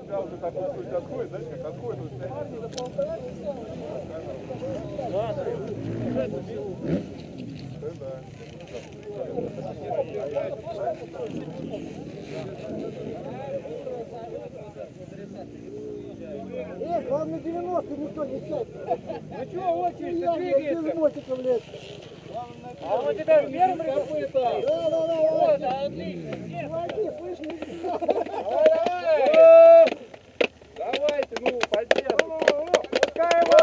тебя уже так чуть-чуть отходит, знаешь, как отходит. Главное 90 никто не сядет. Ну что, очередь, двигается. Блядь. А вот это первым какой-то. Да. Вот, отлично. Молодец, слышь, Давай. Давайте, ну, поддерживай. Пускай его.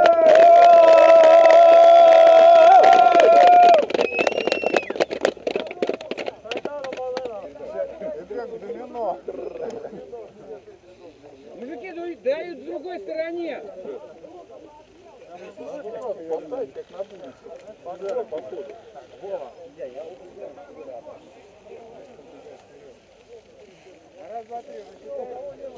Мужики дают в другой стороне. Поставить как на будущее. Походу. Раз, два, три.